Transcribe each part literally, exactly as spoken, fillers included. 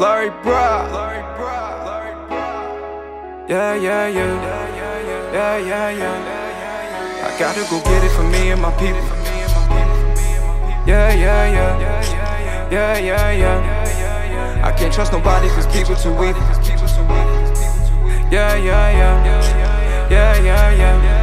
Larry Brock. Yeah, yeah, yeah. Yeah, yeah, yeah. I gotta go get it for me and my people. Yeah, yeah, yeah. Yeah, yeah, yeah. I can't trust nobody cause people too evil. Yeah, yeah, yeah. Yeah, yeah, yeah.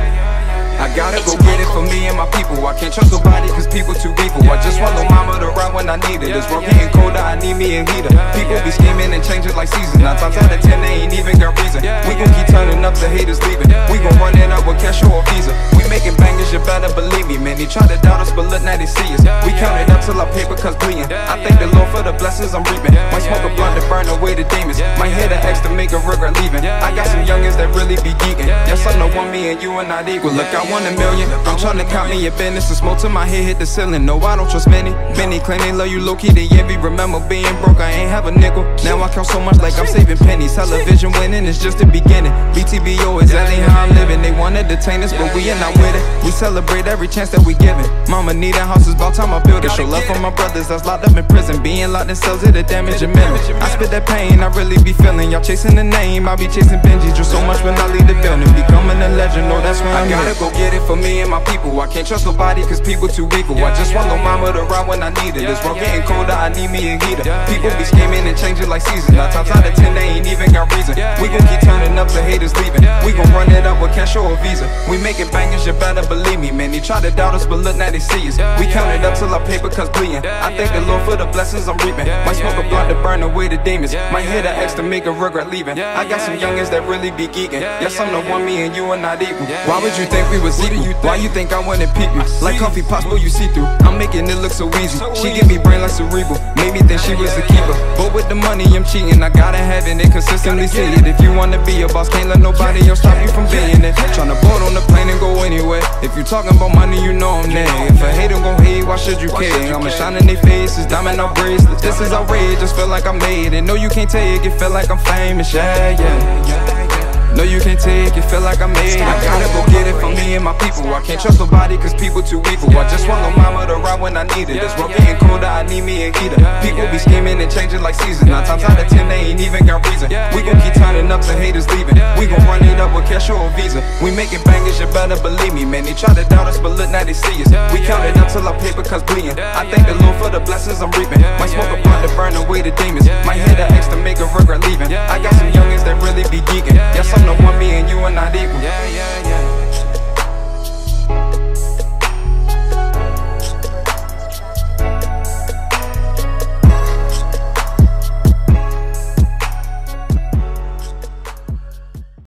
I gotta go get it for me and my people. I can't trust nobody cause people too evil. I just want no mama to ride when I need it. This world getting colder, I need me a heater. People be scheming and changing like seasons. Nine times out of ten they ain't even got reason. We gon' keep turning up, the haters leaving. We gon' run it up with cash or visa. We making bangers, you better believe me, man. They try to doubt us, but look now they see us. We count it up till our paper cuts bleeding. I thank the Lord for the blessings I'm reaping. Might smoke a blunt to burn away the demons. Might hit an X to make a regret leaving. I got some youngins that really be geeking. Yes, I know one me and you are not equal. Look, I want a million. I'm tryna count me a business. The smoke to my head hit the ceiling. No, I don't trust many. Many claim they love you low-key, they envy. Remember being broke, I ain't have a nickel. Now I count so much like I'm saving pennies. Television winning is just the beginning. B T B O is that ain't how I'm living. They wanna detain us, but we are not with it. We celebrate every chance that we given. Mama need a house, it's about time I build it. Show love for my brothers that's locked up in prison. Being locked in cells, it'll damage your mental. I spit that pain, I really be feeling. Y'all chasing the name, I be chasing Benji. Drew so much when I leave the building. Becoming a legend, no, that's where I'm I gotta go get it for me and my people. I can't trust nobody cause people too evil. I just want no mama to ride when I need it. This world getting colder, I need me a heater. People be scheming and changing like seasons. Nine times out of ten they ain't even got reason. We gon' keep turning up, the haters leaving. We gon' run it up with cash or a visa. We making bangers, you better believe me, man. They try to doubt us, but look now they see us. We count it up till our paper cuts bleeding. I thank the Lord for the blessings I'm reaping. Might smoke a blunt to burn away the demons. Might hit an X to make a regret leaving. I got some youngins that really be geeking. Yes, I'm the one, me and you are not equal. Why would you think we was equal? Why you think I wanna peep you? Like coffee pots, but you see through. I'm making it look so easy. She give me brain like cerebral. Made me think she was a keeper. But with the money I'm cheating. I gotta have it and consistently see it. If you wanna be a boss, can't let nobody else stop you from being it. Tryna board on the plane and go anywhere. If you talking about money, you know I'm there. If a hater gon' hate, why should you care? I'ma shine in their faces, diamond out bracelets. This is outrageous, feel like I made it. No, you can't take it, feel like I'm famous, yeah, yeah. No, you can't take it, feel like I made it. I gotta go get it for me and my people. I can't trust nobody cause people too evil. I just want no mama to ride when I need it. This world getting colder, I need me a heater. People be scheming and changing like seasons. Nine times out of ten they ain't even got reason. We gon' keep turning up, the haters leaving. We gon' run it up with cash or a visa. We making bangers, you better believe me, man. They try to doubt us, but look now they see us. We count it up till our paper cuts bleeding. I thank the Lord for the blessings I'm reaping. Might smoke a blunt to burn away the demons. Might hit an X to make a regret leaving. I got some youngins that really be geeking. Yes, I'm the one, me and you are not equal. Yeah, yeah, yeah.